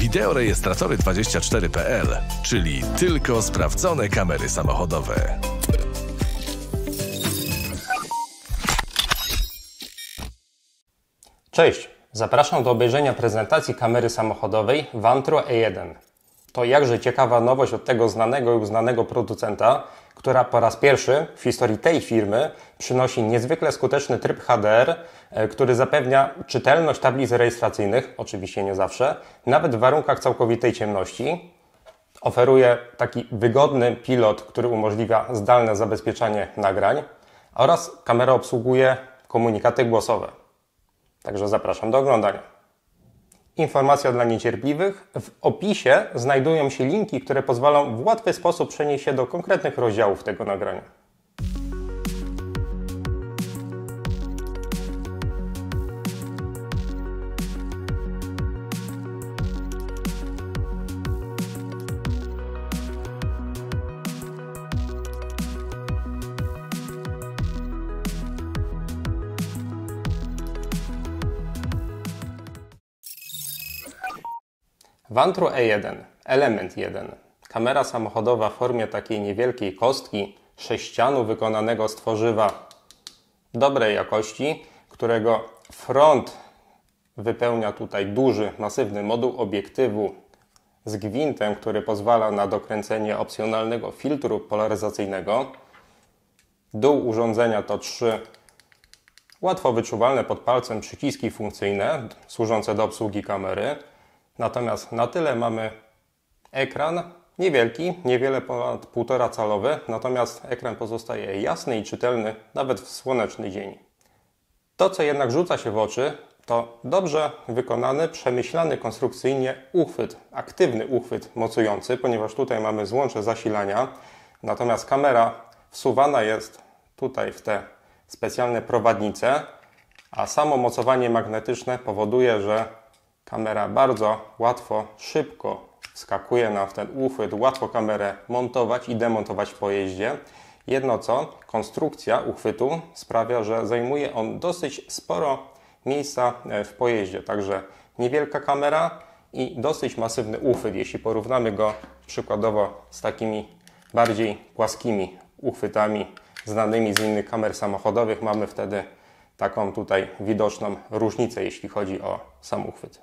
Wideorejestratory24.pl, czyli tylko sprawdzone kamery samochodowe. Cześć, zapraszam do obejrzenia prezentacji kamery samochodowej Vantro E1. To jakże ciekawa nowość od tego znanego i uznanego producenta, która po raz pierwszy w historii tej firmy przynosi niezwykle skuteczny tryb HDR, który zapewnia czytelność tablic rejestracyjnych, oczywiście nie zawsze, nawet w warunkach całkowitej ciemności. Oferuje taki wygodny pilot, który umożliwia zdalne zabezpieczanie nagrań oraz kamera obsługuje komunikaty głosowe. Także zapraszam do oglądania. Informacja dla niecierpliwych. W opisie znajdują się linki, które pozwolą w łatwy sposób przenieść się do konkretnych rozdziałów tego nagrania. Vantro E1, element 1. Kamera samochodowa w formie takiej niewielkiej kostki sześcianu wykonanego z tworzywa dobrej jakości, którego front wypełnia tutaj duży, masywny moduł obiektywu z gwintem, który pozwala na dokręcenie opcjonalnego filtru polaryzacyjnego. Dół urządzenia to 3 łatwo wyczuwalne pod palcem przyciski funkcyjne służące do obsługi kamery. Natomiast na tyle mamy ekran niewielki, niewiele ponad 1,5 calowy, natomiast ekran pozostaje jasny i czytelny nawet w słoneczny dzień. To, co jednak rzuca się w oczy, to dobrze wykonany, przemyślany konstrukcyjnie uchwyt, aktywny uchwyt mocujący, ponieważ tutaj mamy złącze zasilania, natomiast kamera wsuwana jest tutaj w te specjalne prowadnice, a samo mocowanie magnetyczne powoduje, że kamera bardzo łatwo, szybko wskakuje nam w ten uchwyt, łatwo kamerę montować i demontować w pojeździe. Jedno co, konstrukcja uchwytu sprawia, że zajmuje on dosyć sporo miejsca w pojeździe. Także niewielka kamera i dosyć masywny uchwyt. Jeśli porównamy go przykładowo z takimi bardziej płaskimi uchwytami znanymi z innych kamer samochodowych, mamy wtedy taką tutaj widoczną różnicę, jeśli chodzi o sam uchwyt.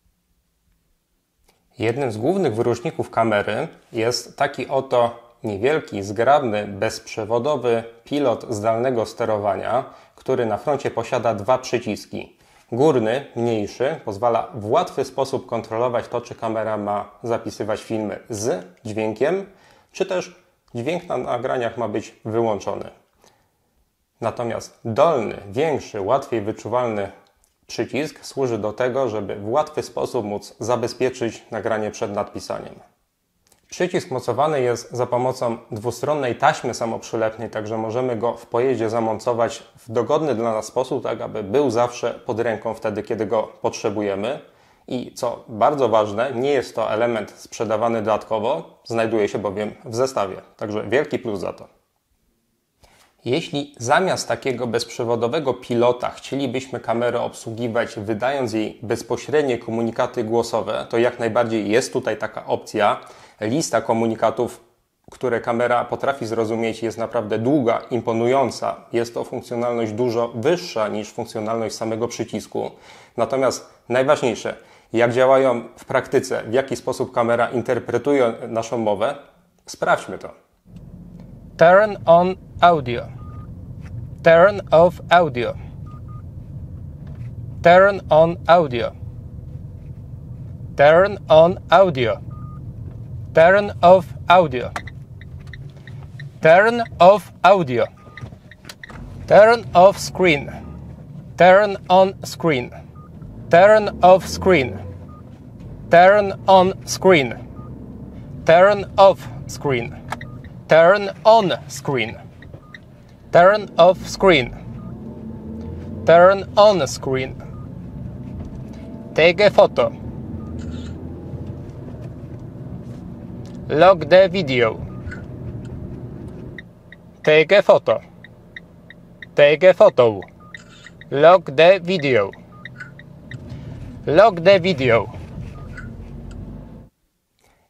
Jednym z głównych wyróżników kamery jest taki oto niewielki, zgrabny, bezprzewodowy pilot zdalnego sterowania, który na froncie posiada 2 przyciski. Górny, mniejszy, pozwala w łatwy sposób kontrolować to, czy kamera ma zapisywać filmy z dźwiękiem, czy też dźwięk na nagraniach ma być wyłączony. Natomiast dolny, większy, łatwiej wyczuwalny przycisk służy do tego, żeby w łatwy sposób móc zabezpieczyć nagranie przed nadpisaniem. Przycisk mocowany jest za pomocą dwustronnej taśmy samoprzylepnej, także możemy go w pojeździe zamontować w dogodny dla nas sposób, tak aby był zawsze pod ręką wtedy, kiedy go potrzebujemy. I co bardzo ważne, nie jest to element sprzedawany dodatkowo, znajduje się bowiem w zestawie. Także wielki plus za to. Jeśli zamiast takiego bezprzewodowego pilota chcielibyśmy kamerę obsługiwać, wydając jej bezpośrednie komunikaty głosowe, to jak najbardziej jest tutaj taka opcja. Lista komunikatów, które kamera potrafi zrozumieć, jest naprawdę długa, imponująca. Jest to funkcjonalność dużo wyższa niż funkcjonalność samego przycisku. Natomiast najważniejsze, jak działają w praktyce, w jaki sposób kamera interpretuje naszą mowę, sprawdźmy to. Turn on audio. Turn off audio. Turn on audio. Turn on audio. Turn off audio. Turn off audio. Turn off screen. Turn on screen. Turn off screen. Turn on screen. Turn off screen. Turn on screen. Turn off screen. Turn on screen. Take a photo. Log the video. Take a photo. Take a photo. Log the video. Log the video.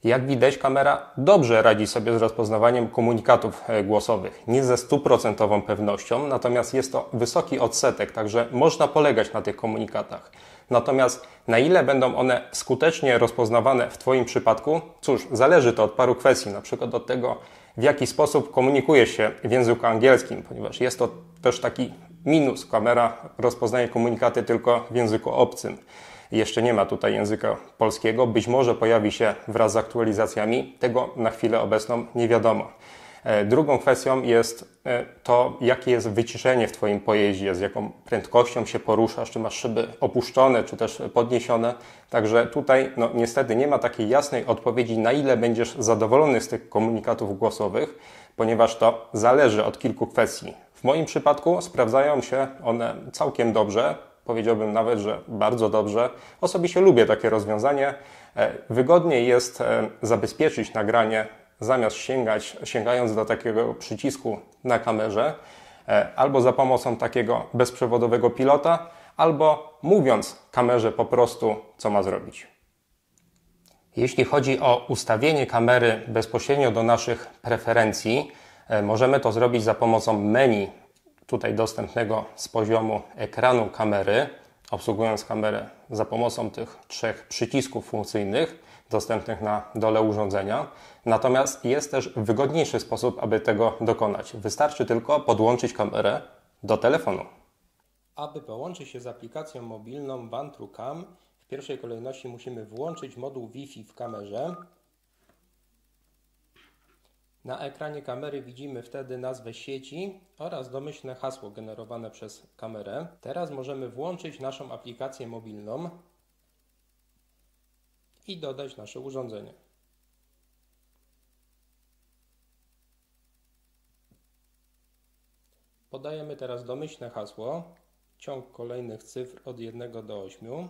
Jak widać, kamera dobrze radzi sobie z rozpoznawaniem komunikatów głosowych. Nie ze 100% pewnością, natomiast jest to wysoki odsetek, także można polegać na tych komunikatach. Natomiast na ile będą one skutecznie rozpoznawane w Twoim przypadku? Cóż, zależy to od paru kwestii, na przykład od tego, w jaki sposób komunikujesz się w języku angielskim, ponieważ jest to też taki minus. Kamera rozpoznaje komunikaty tylko w języku obcym. Jeszcze nie ma tutaj języka polskiego. Być może pojawi się wraz z aktualizacjami. Tego na chwilę obecną nie wiadomo. Drugą kwestią jest to, jakie jest wyciszenie w Twoim pojeździe, z jaką prędkością się poruszasz, czy masz szyby opuszczone, czy też podniesione. Także tutaj niestety nie ma takiej jasnej odpowiedzi, na ile będziesz zadowolony z tych komunikatów głosowych, ponieważ to zależy od kilku kwestii. W moim przypadku sprawdzają się one całkiem dobrze. Powiedziałbym nawet, że bardzo dobrze. Osobiście lubię takie rozwiązanie. Wygodniej jest zabezpieczyć nagranie zamiast sięgając do takiego przycisku na kamerze, albo za pomocą takiego bezprzewodowego pilota, albo mówiąc kamerze po prostu, co ma zrobić. Jeśli chodzi o ustawienie kamery bezpośrednio do naszych preferencji, możemy to zrobić za pomocą menu tutaj dostępnego z poziomu ekranu kamery, obsługując kamerę za pomocą tych 3 przycisków funkcyjnych dostępnych na dole urządzenia. Natomiast jest też wygodniejszy sposób, aby tego dokonać. Wystarczy tylko podłączyć kamerę do telefonu. Aby połączyć się z aplikacją mobilną Vantru Cam, w pierwszej kolejności musimy włączyć moduł Wi-Fi w kamerze. Na ekranie kamery widzimy wtedy nazwę sieci oraz domyślne hasło generowane przez kamerę. Teraz możemy włączyć naszą aplikację mobilną i dodać nasze urządzenie. Podajemy teraz domyślne hasło, ciąg kolejnych cyfr od 1 do 8.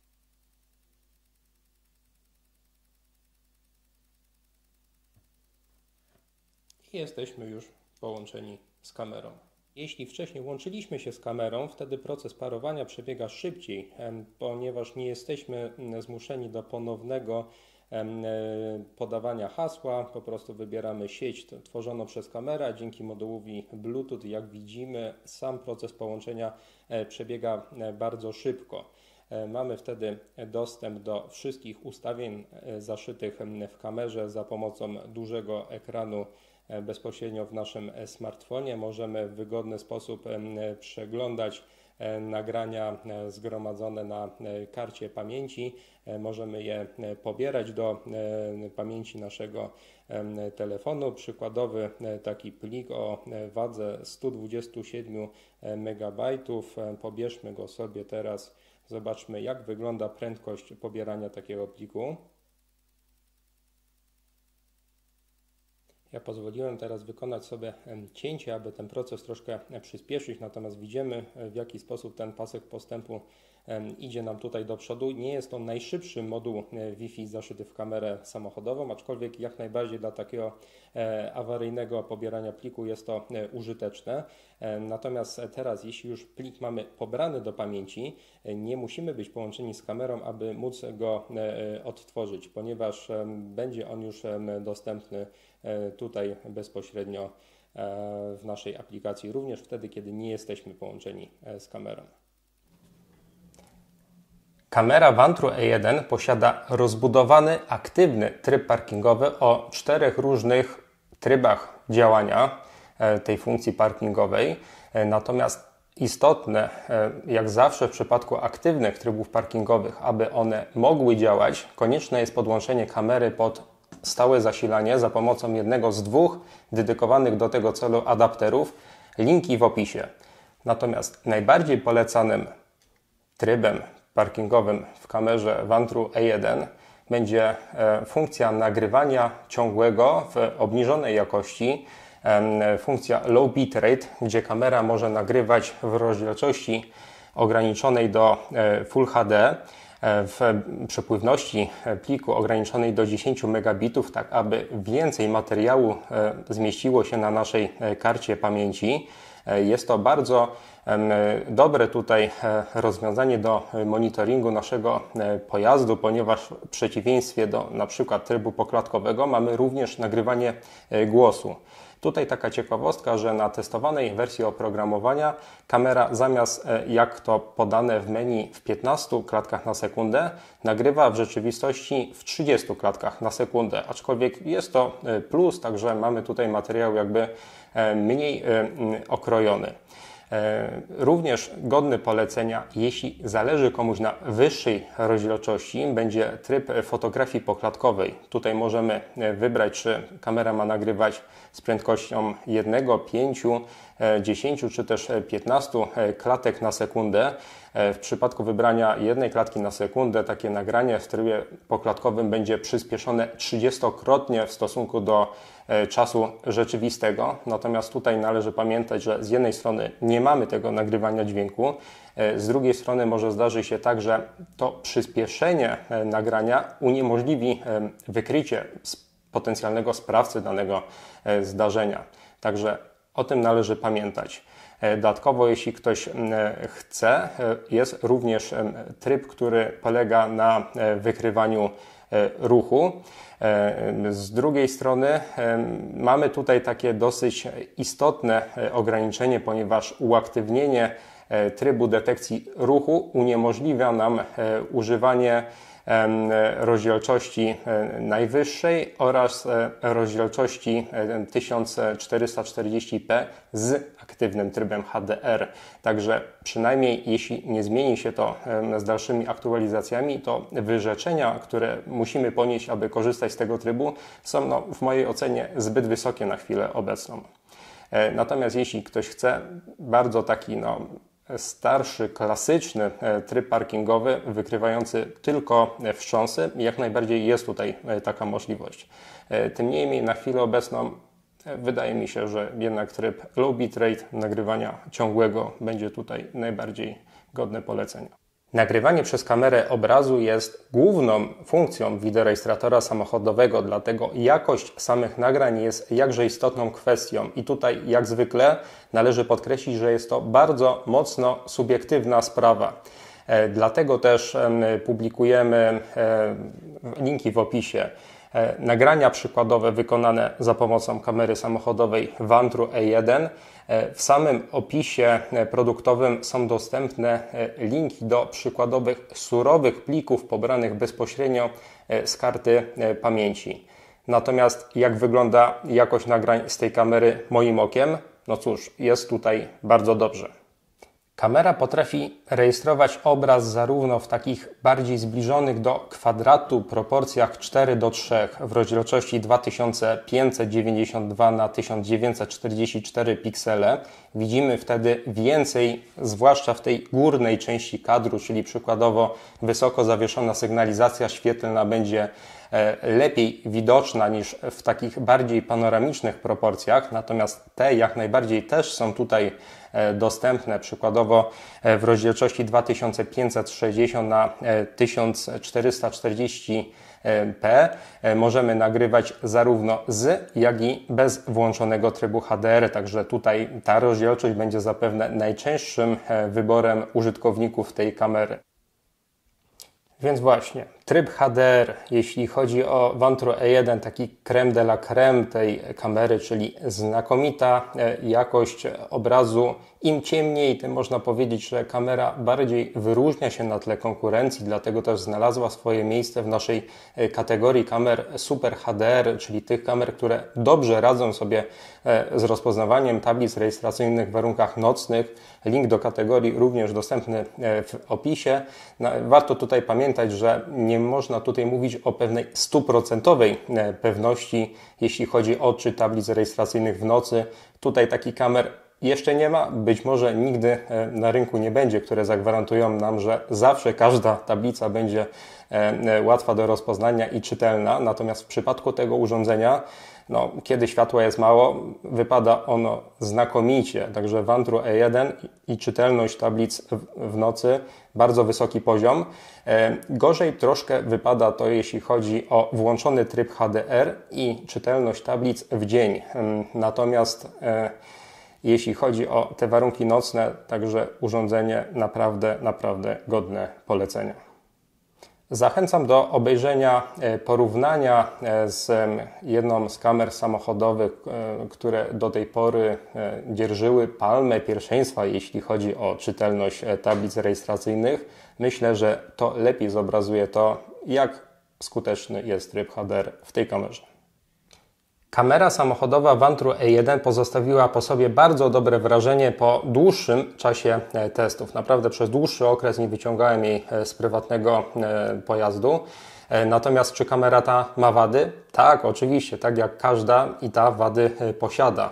I jesteśmy już połączeni z kamerą. Jeśli wcześniej łączyliśmy się z kamerą, wtedy proces parowania przebiega szybciej, ponieważ nie jesteśmy zmuszeni do ponownego podawania hasła. Po prostu wybieramy sieć tworzoną przez kamerę, a dzięki modułowi Bluetooth, jak widzimy, sam proces połączenia przebiega bardzo szybko. Mamy wtedy dostęp do wszystkich ustawień zaszytych w kamerze za pomocą dużego ekranu bezpośrednio w naszym smartfonie. Możemy w wygodny sposób przeglądać nagrania zgromadzone na karcie pamięci. Możemy je pobierać do pamięci naszego telefonu. Przykładowy taki plik o wadze 127 MB. Pobierzmy go sobie teraz. Zobaczmy, jak wygląda prędkość pobierania takiego pliku. Ja pozwoliłem teraz wykonać sobie cięcie, aby ten proces troszkę przyspieszyć, natomiast widzimy, w jaki sposób ten pasek postępu idzie nam tutaj do przodu. Nie jest to najszybszy moduł Wi-Fi zaszyty w kamerę samochodową, aczkolwiek jak najbardziej dla takiego awaryjnego pobierania pliku jest to użyteczne. Natomiast teraz, jeśli już plik mamy pobrany do pamięci, nie musimy być połączeni z kamerą, aby móc go odtworzyć, ponieważ będzie on już dostępny tutaj bezpośrednio w naszej aplikacji, również wtedy, kiedy nie jesteśmy połączeni z kamerą. Kamera Vantru E1 posiada rozbudowany, aktywny tryb parkingowy o 4 różnych trybach działania tej funkcji parkingowej. Natomiast istotne, jak zawsze w przypadku aktywnych trybów parkingowych, aby one mogły działać, konieczne jest podłączenie kamery pod stałe zasilanie za pomocą jednego z 2 dedykowanych do tego celu adapterów. Linki w opisie. Natomiast najbardziej polecanym trybem parkingowym w kamerze Vantru E1 będzie funkcja nagrywania ciągłego w obniżonej jakości, funkcja Low Bitrate, gdzie kamera może nagrywać w rozdzielczości ograniczonej do Full HD, w przepływności pliku ograniczonej do 10 megabitów, tak aby więcej materiału zmieściło się na naszej karcie pamięci. Jest to bardzo Dobre tutaj rozwiązanie do monitoringu naszego pojazdu, ponieważ w przeciwieństwie do na przykład trybu poklatkowego mamy również nagrywanie głosu. Tutaj taka ciekawostka, że na testowanej wersji oprogramowania kamera zamiast, jak to podane w menu, w 15 klatkach na sekundę, nagrywa w rzeczywistości w 30 klatkach na sekundę, aczkolwiek jest to plus, także mamy tutaj materiał jakby mniej okrojony. Również godny polecenia, jeśli zależy komuś na wyższej rozdzielczości, będzie tryb fotografii poklatkowej. Tutaj możemy wybrać, czy kamera ma nagrywać z prędkością 1, 5, 10 czy też 15 klatek na sekundę. W przypadku wybrania jednej klatki na sekundę takie nagranie w trybie poklatkowym będzie przyspieszone 30-krotnie w stosunku do czasu rzeczywistego. Natomiast tutaj należy pamiętać, że z jednej strony nie mamy tego nagrywania dźwięku, z drugiej strony może zdarzyć się tak, że to przyspieszenie nagrania uniemożliwi wykrycie potencjalnego sprawcy danego zdarzenia. Także o tym należy pamiętać. Dodatkowo, jeśli ktoś chce, jest również tryb, który polega na wykrywaniu ruchu. Z drugiej strony mamy tutaj takie dosyć istotne ograniczenie, uniemożliwia uaktywnienie trybu detekcji ruchu uniemożliwia nam używanie rozdzielczości najwyższej oraz rozdzielczości 1440p z aktywnym trybem HDR. Także przynajmniej jeśli nie zmieni się to z dalszymi aktualizacjami, to wyrzeczenia, które musimy ponieść, aby korzystać z tego trybu, są w mojej ocenie zbyt wysokie na chwilę obecną. Natomiast jeśli ktoś chce bardzo taki starszy, klasyczny tryb parkingowy wykrywający tylko wstrząsy, jak najbardziej jest tutaj taka możliwość. Tym niemniej na chwilę obecną wydaje mi się, że jednak tryb low bitrate nagrywania ciągłego będzie tutaj najbardziej godny polecenia. Nagrywanie przez kamerę obrazu jest główną funkcją wideorejestratora samochodowego, dlatego jakość samych nagrań jest jakże istotną kwestią i tutaj jak zwykle należy podkreślić, że jest to bardzo mocno subiektywna sprawa. Dlatego też publikujemy linki w opisie. Nagrania przykładowe wykonane za pomocą kamery samochodowej Vantru E1. W samym opisie produktowym są dostępne linki do przykładowych surowych plików pobranych bezpośrednio z karty pamięci. Natomiast jak wygląda jakość nagrań z tej kamery moim okiem? No cóż, jest tutaj bardzo dobrze. Kamera potrafi rejestrować obraz zarówno w takich bardziej zbliżonych do kwadratu proporcjach 4:3 w rozdzielczości 2592 na 1944 piksele. Widzimy wtedy więcej, zwłaszcza w tej górnej części kadru, czyli przykładowo wysoko zawieszona sygnalizacja świetlna będzie lepiej widoczna niż w takich bardziej panoramicznych proporcjach, natomiast te jak najbardziej też są tutaj dostępne, przykładowo w rozdzielczości 2560 na 1440p możemy nagrywać zarówno z, jak i bez włączonego trybu HDR, także tutaj ta rozdzielczość będzie zapewne najczęstszym wyborem użytkowników tej kamery. Więc właśnie, tryb HDR, jeśli chodzi o Vantru E1, taki crème de la crème tej kamery, czyli znakomita jakość obrazu. Im ciemniej, tym można powiedzieć, że kamera bardziej wyróżnia się na tle konkurencji, dlatego też znalazła swoje miejsce w naszej kategorii kamer Super HDR, czyli tych kamer, które dobrze radzą sobie z rozpoznawaniem tablic rejestracyjnych w warunkach nocnych. Link do kategorii również dostępny w opisie. Warto tutaj pamiętać, że nie można tutaj mówić o pewnej 100% pewności, jeśli chodzi o odczyt tablic rejestracyjnych w nocy. Tutaj takich kamer jeszcze nie ma, być może nigdy na rynku nie będzie, które zagwarantują nam, że zawsze każda tablica będzie łatwa do rozpoznania i czytelna. Natomiast w przypadku tego urządzenia, kiedy światła jest mało, wypada ono znakomicie. Także Vantru E1 i czytelność tablic w nocy bardzo wysoki poziom. Gorzej troszkę wypada to, jeśli chodzi o włączony tryb HDR i czytelność tablic w dzień. Natomiast jeśli chodzi o te warunki nocne, także urządzenie naprawdę godne polecenia. Zachęcam do obejrzenia porównania z jedną z kamer samochodowych, które do tej pory dzierżyły palmę pierwszeństwa, jeśli chodzi o czytelność tablic rejestracyjnych. Myślę, że to lepiej zobrazuje to, jak skuteczny jest tryb HDR w tej kamerze. Kamera samochodowa Vantrue E1 pozostawiła po sobie bardzo dobre wrażenie po dłuższym czasie testów. Naprawdę przez dłuższy okres nie wyciągałem jej z prywatnego pojazdu. Natomiast czy kamera ta ma wady? Tak, oczywiście, tak jak każda i ta wady posiada.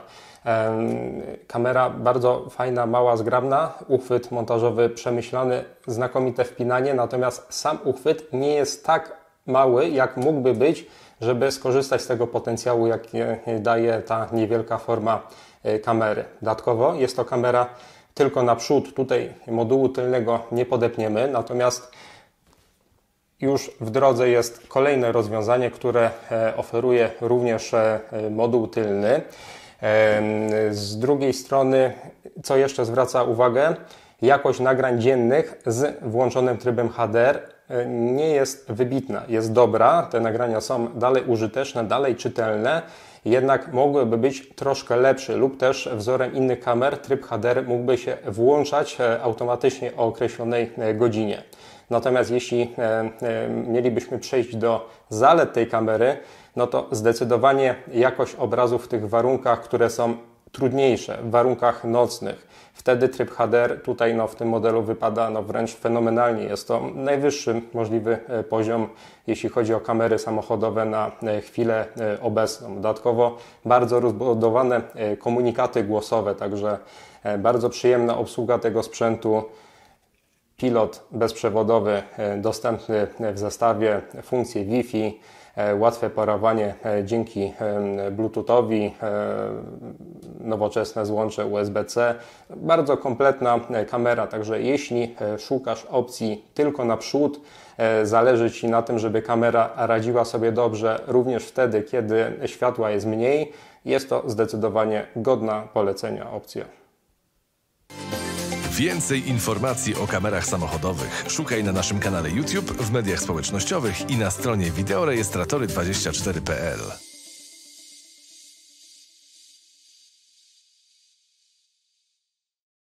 Kamera bardzo fajna, mała, zgrabna, uchwyt montażowy przemyślany, znakomite wpinanie, natomiast sam uchwyt nie jest tak mały, jak mógłby być, żeby skorzystać z tego potencjału, jaki daje ta niewielka forma kamery. Dodatkowo jest to kamera tylko na przód, tutaj modułu tylnego nie podepniemy, natomiast już w drodze jest kolejne rozwiązanie, które oferuje również moduł tylny. Z drugiej strony, co jeszcze zwraca uwagę, jakość nagrań dziennych z włączonym trybem HDR nie jest wybitna, jest dobra, te nagrania są dalej użyteczne, dalej czytelne, jednak mogłyby być troszkę lepsze lub też wzorem innych kamer tryb HDR mógłby się włączać automatycznie o określonej godzinie. Natomiast jeśli mielibyśmy przejść do zalet tej kamery, no to zdecydowanie jakość obrazu w tych warunkach, które są trudniejsze, w warunkach nocnych, wtedy tryb HDR tutaj w tym modelu wypada wręcz fenomenalnie. Jest to najwyższy możliwy poziom, jeśli chodzi o kamery samochodowe na chwilę obecną. Dodatkowo bardzo rozbudowane komunikaty głosowe, także bardzo przyjemna obsługa tego sprzętu. Pilot bezprzewodowy dostępny w zestawie, funkcje Wi-Fi, łatwe parowanie dzięki Bluetoothowi, nowoczesne złącze USB-C. Bardzo kompletna kamera, także jeśli szukasz opcji tylko na przód, zależy Ci na tym, żeby kamera radziła sobie dobrze również wtedy, kiedy światła jest mniej, jest to zdecydowanie godna polecenia opcja. Więcej informacji o kamerach samochodowych szukaj na naszym kanale YouTube, w mediach społecznościowych i na stronie wideorejestratory24.pl.